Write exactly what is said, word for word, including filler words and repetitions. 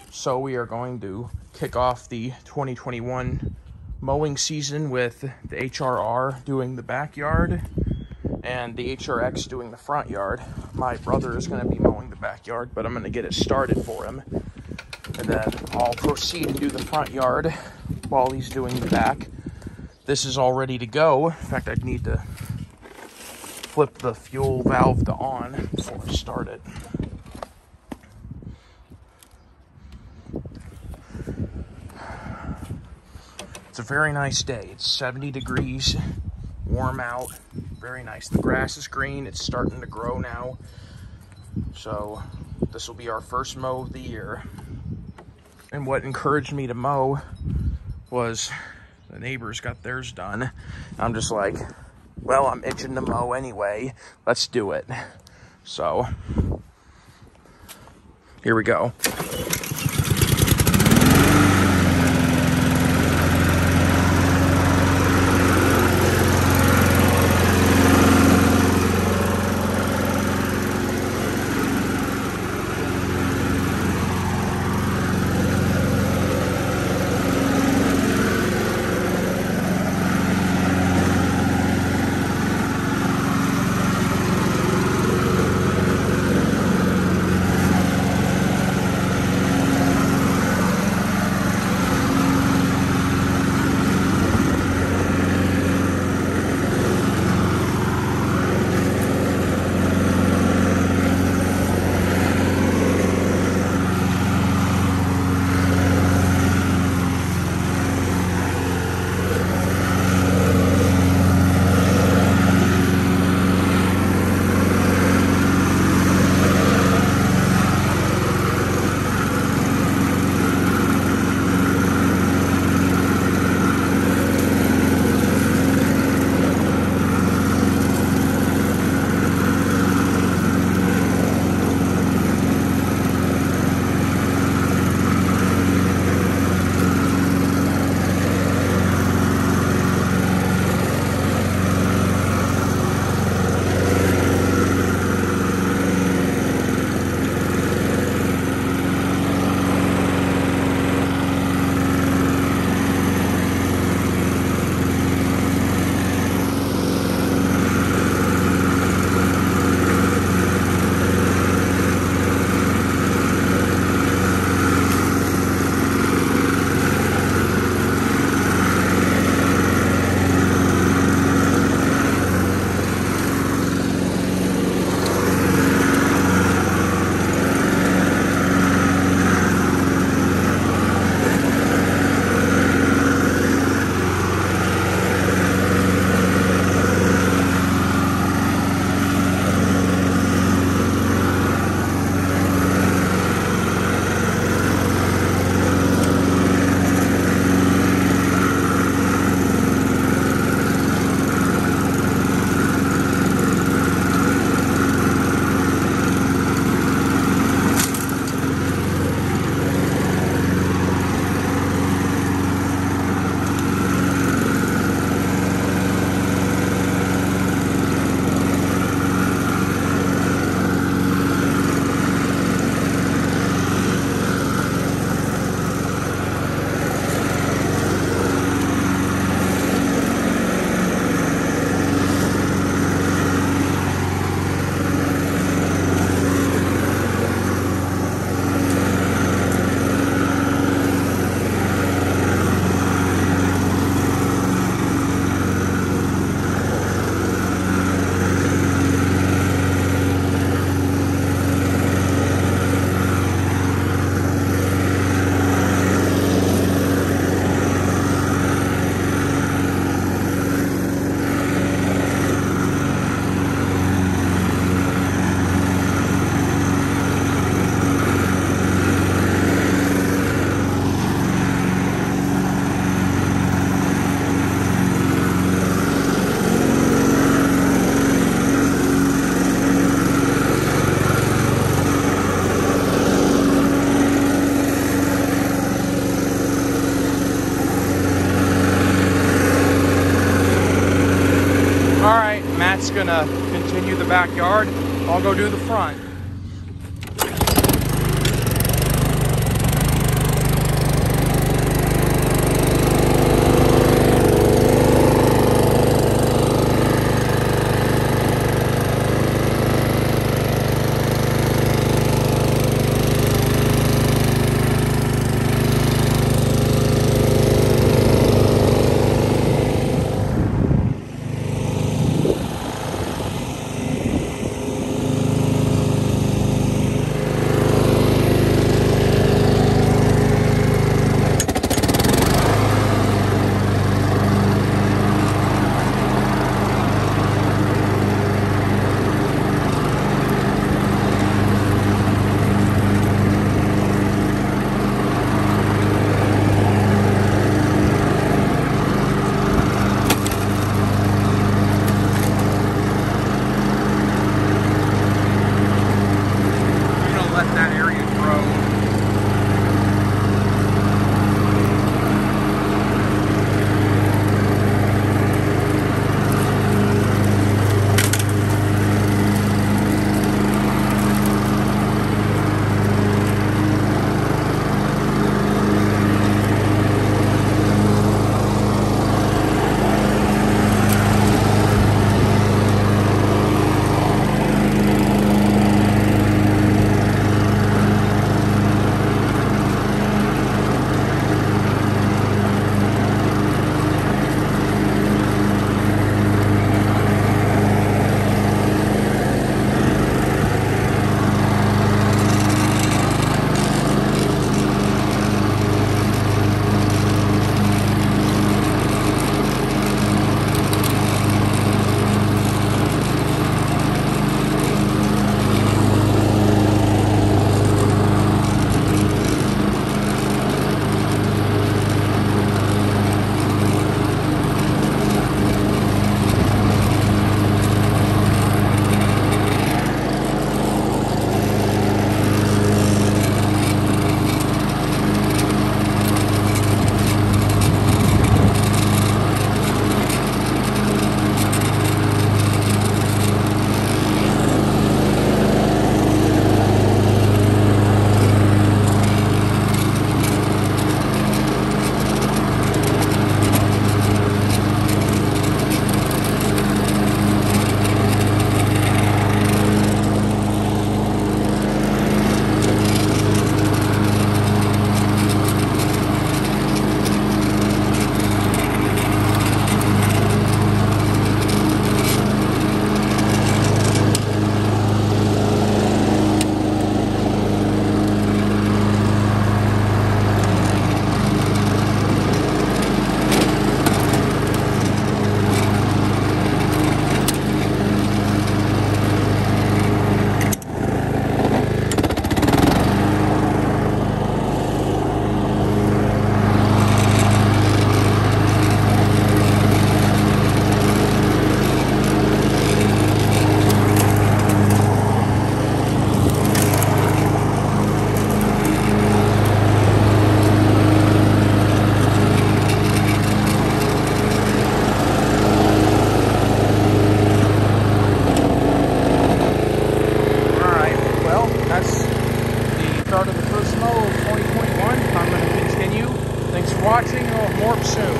So we are going to kick off the twenty twenty-one mowing season with the H R R doing the backyard and the H R X doing the front yard. My brother is going to be mowing the backyard, but I'm going to get it started for him. And then I'll proceed and do the front yard while he's doing the back. This is all ready to go. In fact, I'd need to flip the fuel valve to on before I start it. It's a very nice day. It's seventy degrees, warm out, very nice. The grass is green, it's starting to grow now. So this will be our first mow of the year. And what encouraged me to mow was the neighbors got theirs done. I'm just like, well, I'm itching to mow anyway. Let's do it. So here we go. Matt's gonna continue the backyard. I'll go do the front. soon.